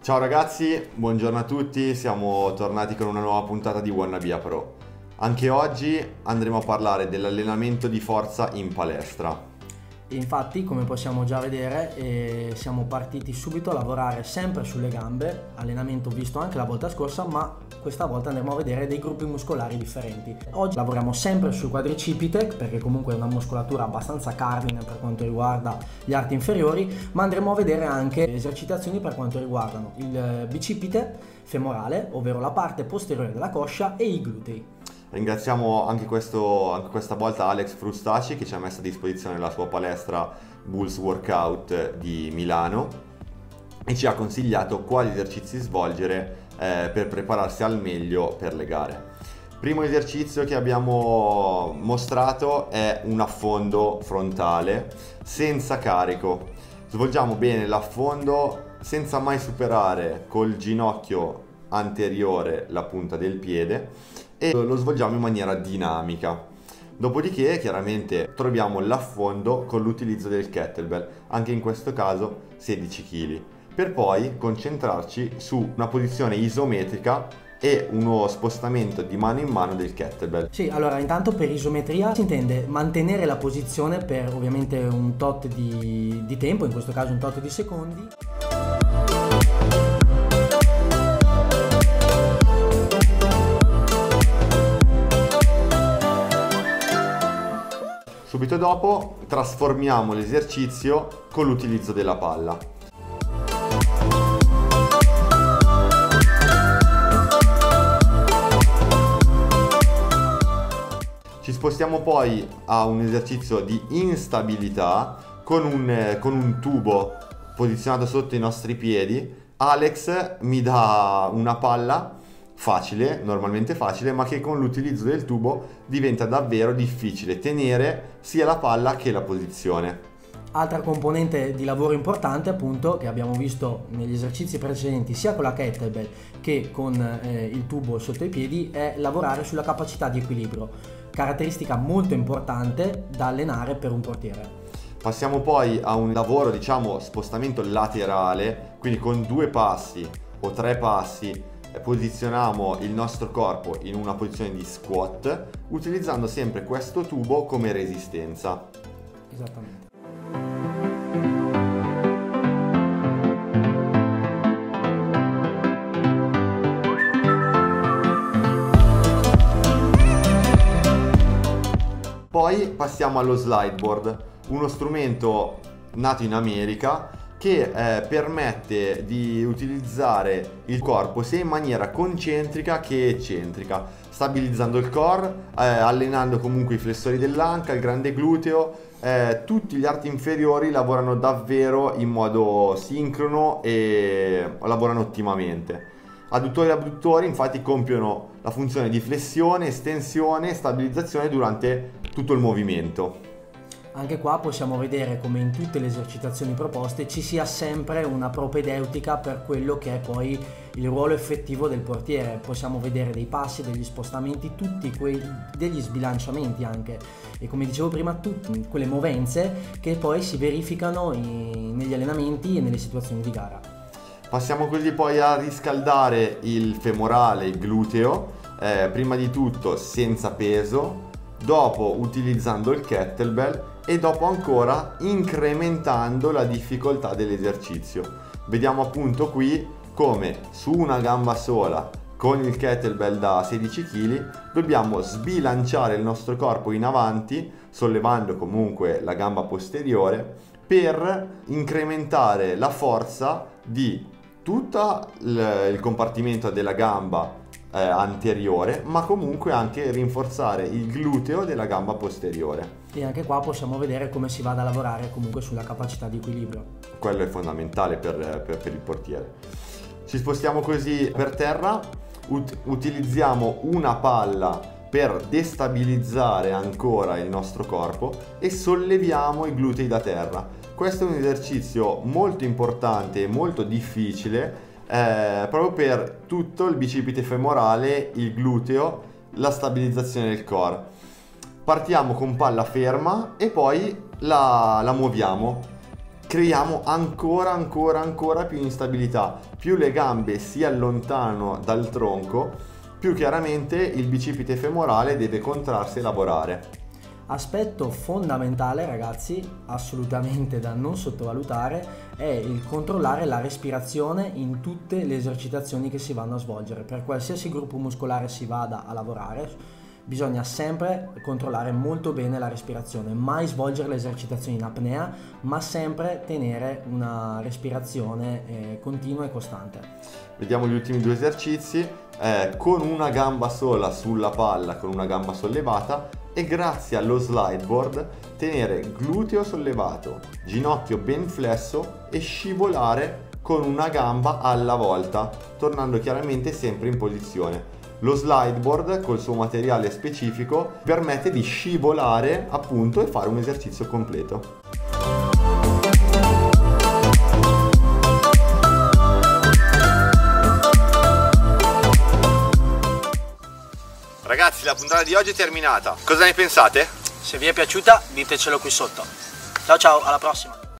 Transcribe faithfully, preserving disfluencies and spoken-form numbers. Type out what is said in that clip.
Ciao ragazzi, buongiorno a tutti, siamo tornati con una nuova puntata di Wanna Be a Pro. Anche oggi andremo a parlare dell'allenamento di forza in palestra. Infatti, come possiamo già vedere, eh, siamo partiti subito a lavorare sempre sulle gambe, allenamento visto anche la volta scorsa, ma questa volta andremo a vedere dei gruppi muscolari differenti. Oggi lavoriamo sempre sul quadricipite, perché comunque è una muscolatura abbastanza cardine per quanto riguarda gli arti inferiori, ma andremo a vedere anche esercitazioni per quanto riguardano il bicipite femorale, ovvero la parte posteriore della coscia, e i glutei. Ringraziamo anche, questo, anche questa volta Alex Frustaci che ci ha messo a disposizione la sua palestra Bulls Workout di Milano e ci ha consigliato quali esercizi svolgere eh, per prepararsi al meglio per le gare. Primo esercizio che abbiamo mostrato è un affondo frontale senza carico. Svolgiamo bene l'affondo senza mai superare col ginocchio anteriore la punta del piede e lo svolgiamo in maniera dinamica. Dopodiché chiaramente troviamo l'affondo con l'utilizzo del kettlebell, anche in questo caso sedici chili, per poi concentrarci su una posizione isometrica e uno spostamento di mano in mano del kettlebell. Sì, allora intanto per isometria si intende mantenere la posizione per ovviamente un tot di, di tempo, in questo caso un tot di secondi. Subito dopo trasformiamo l'esercizio con l'utilizzo della palla. Ci spostiamo poi a un esercizio di instabilità con un, con un tubo posizionato sotto i nostri piedi. Alex mi dà una palla facile, normalmente facile, ma che con l'utilizzo del tubo diventa davvero difficile tenere sia la palla che la posizione. Altra componente di lavoro importante, appunto, che abbiamo visto negli esercizi precedenti sia con la kettlebell che con eh, il tubo sotto i piedi, è lavorare sulla capacità di equilibrio, caratteristica molto importante da allenare per un portiere. Passiamo poi a un lavoro, diciamo, spostamento laterale, quindi con due passi o tre passi posizioniamo il nostro corpo in una posizione di squat, utilizzando sempre questo tubo come resistenza. Esattamente. Poi passiamo allo slideboard, uno strumento nato in America che eh, permette di utilizzare il corpo sia in maniera concentrica che eccentrica, stabilizzando il core, eh, allenando comunque i flessori dell'anca, il grande gluteo. Eh, tutti gli arti inferiori lavorano davvero in modo sincrono e lavorano ottimamente. Adduttori e abduttori infatti compiono la funzione di flessione, estensione e stabilizzazione durante tutto il movimento. Anche qua possiamo vedere come in tutte le esercitazioni proposte ci sia sempre una propedeutica per quello che è poi il ruolo effettivo del portiere. Possiamo vedere dei passi, degli spostamenti, tutti quei, degli sbilanciamenti anche, e come dicevo prima tutte quelle movenze che poi si verificano in, negli allenamenti e nelle situazioni di gara. Passiamo così poi a riscaldare il femorale, il gluteo, eh, prima di tutto senza peso, dopo utilizzando il kettlebell e dopo ancora incrementando la difficoltà dell'esercizio. Vediamo appunto qui come su una gamba sola con il kettlebell da sedici chili dobbiamo sbilanciare il nostro corpo in avanti, sollevando comunque la gamba posteriore, per incrementare la forza di tutto il compartimento della gamba Eh, anteriore, ma comunque anche rinforzare il gluteo della gamba posteriore. E anche qua possiamo vedere come si vada a lavorare comunque sulla capacità di equilibrio. Quello è fondamentale per, per, per il portiere. Ci spostiamo così per terra, ut- utilizziamo una palla per destabilizzare ancora il nostro corpo e solleviamo i glutei da terra. Questo è un esercizio molto importante e molto difficile, Eh, proprio per tutto il bicipite femorale, il gluteo, la stabilizzazione del core. Partiamo con palla ferma e poi la, la muoviamo. creiamo ancora ancora ancora più instabilità. Più le gambe si allontanano dal tronco, più chiaramente il bicipite femorale deve contrarsi e lavorare. Aspetto fondamentale, ragazzi, assolutamente da non sottovalutare, è il controllare la respirazione in tutte le esercitazioni che si vanno a svolgere. Per qualsiasi gruppo muscolare si vada a lavorare, bisogna sempre controllare molto bene la respirazione, mai svolgere le esercitazioni in apnea, ma sempre tenere una respirazione eh, continua e costante. Vediamo gli ultimi due esercizi, eh, con una gamba sola sulla palla, con una gamba sollevata, e grazie allo slide board tenere gluteo sollevato, ginocchio ben flesso e scivolare con una gamba alla volta, tornando chiaramente sempre in posizione. Lo slide board col suo materiale specifico permette di scivolare appunto e fare un esercizio completo. Ragazzi, la puntata di oggi è terminata. Cosa ne pensate? Se vi è piaciuta ditecelo qui sotto. Ciao ciao, alla prossima!